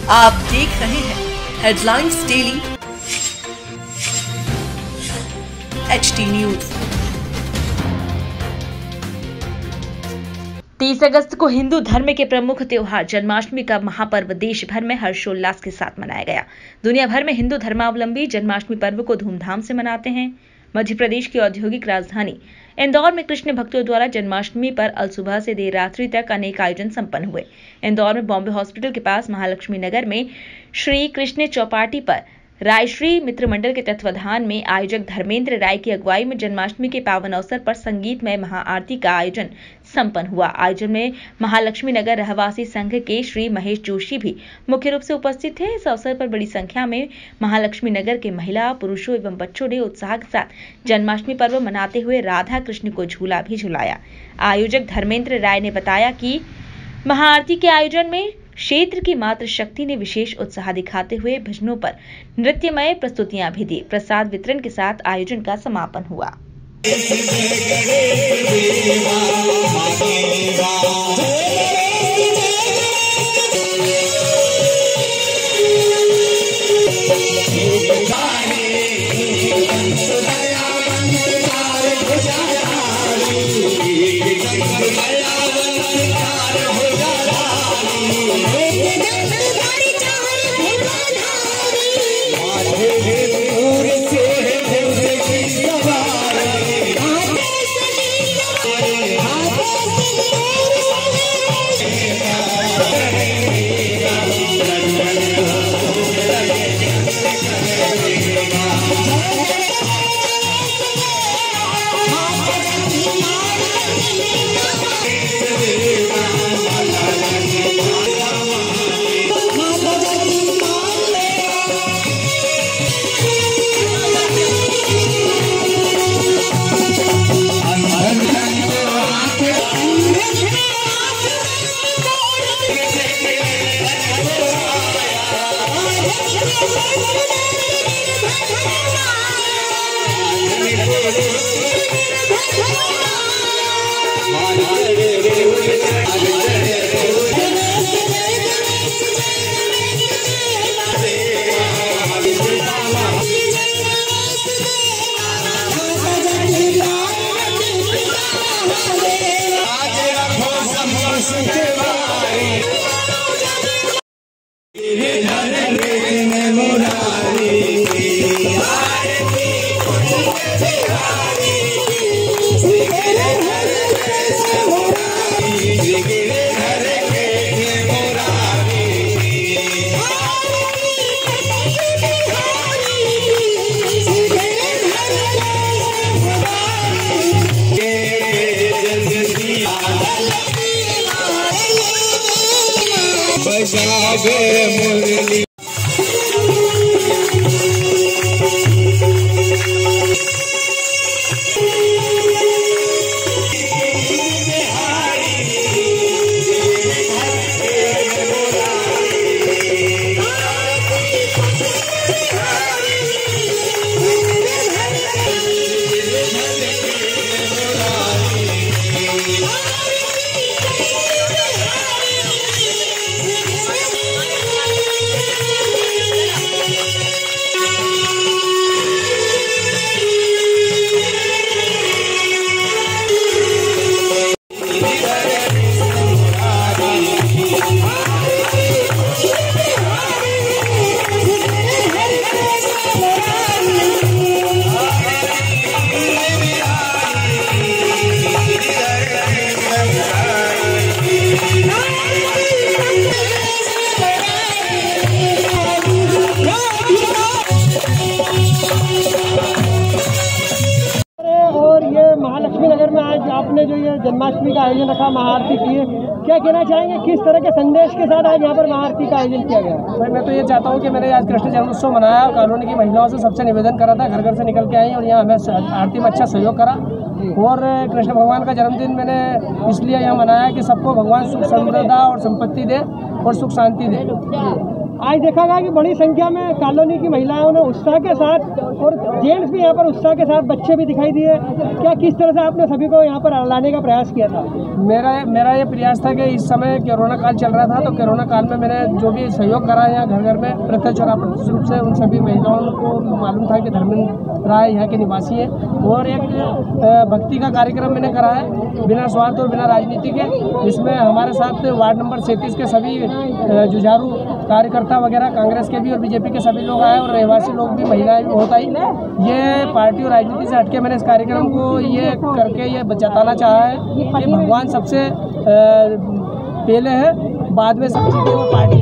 आप देख रहे हैं हेडलाइंस डेली HD न्यूज। 30 अगस्त को हिंदू धर्म के प्रमुख त्योहार जन्माष्टमी का महापर्व देश भर में हर्षोल्लास के साथ मनाया गया। दुनिया भर में हिंदू धर्मावलंबी जन्माष्टमी पर्व को धूमधाम से मनाते हैं। मध्य प्रदेश की औद्योगिक राजधानी इंदौर में कृष्ण भक्तों द्वारा जन्माष्टमी पर अल सुबह से देर रात्रि तक अनेक आयोजन संपन्न हुए। इंदौर में बॉम्बे हॉस्पिटल के पास महालक्ष्मी नगर में श्री कृष्ण चौपाटी पर रायश्री मित्र मंडल के तत्वाधान में आयोजक धर्मेंद्र राय की अगुवाई में जन्माष्टमी के पावन अवसर पर संगीतमय महाआरती का आयोजन संपन्न हुआ। आयोजन में महालक्ष्मी नगर रहवासी संघ के श्री महेश जोशी भी मुख्य रूप से उपस्थित थे। इस अवसर पर बड़ी संख्या में महालक्ष्मी नगर के महिला, पुरुषों एवं बच्चों ने उत्साह के साथ जन्माष्टमी पर्व मनाते हुए राधा कृष्ण को झूला भी झुलाया। आयोजक धर्मेंद्र राय ने बताया कि महाआरती के आयोजन में क्षेत्र की मातृ शक्ति ने विशेष उत्साह दिखाते हुए भजनों पर नृत्यमय प्रस्तुतियां भी दी। प्रसाद वितरण के साथ आयोजन का समापन हुआ। मुरली महालक्ष्मी नगर में आज आपने जो ये जन्माष्टमी का आयोजन रखा, महाआरती की है, क्या कहना चाहेंगे? किस तरह के संदेश के साथ आज यहाँ पर महाआरती का आयोजन किया गया? भाई मैं तो ये चाहता हूँ कि मैंने आज कृष्ण जन्मोत्सव मनाया। कॉलोनी की महिलाओं से सबसे निवेदन करा था, घर घर से निकल के आई और यहाँ हमें आरती में अच्छा सहयोग करा। और कृष्ण भगवान का जन्मदिन मैंने इसलिए यहाँ मनाया कि सबको भगवान सुख समृद्धि और संपत्ति दे और सुख शांति दे। आज देखा गया कि बड़ी संख्या में कॉलोनी की महिलाओं ने उत्साह के साथ और जेंट्स भी यहाँ पर उत्साह के साथ, बच्चे भी दिखाई दिए। क्या किस तरह से आपने सभी को यहाँ पर लाने का प्रयास किया था? मेरा ये प्रयास था कि इस समय कोरोना काल चल रहा था, तो कोरोना काल में मैंने जो भी सहयोग करा है यहाँ घर घर में प्रत्यक्ष और अप्रत्यक्ष रूप से, उन सभी महिलाओं को मालूम था कि धर्मेंद्र राय यहाँ के निवासी है, और एक भक्ति का कार्यक्रम मैंने करा है बिना स्वार्थ और बिना राजनीति के, जिसमें हमारे साथ वार्ड नंबर 37 के सभी जुझारू कार्यकर्ता वगैरह, कांग्रेस के भी और बीजेपी के सभी लोग आए, और रहवासी लोग भी, महिलाएं भी बहुत आई। ये पार्टी और राजनीति से हटके मैंने इस कार्यक्रम को ये करके ये जताना चाहा है कि भगवान सबसे पहले है, बाद में सब चीज़ें वो पार्टी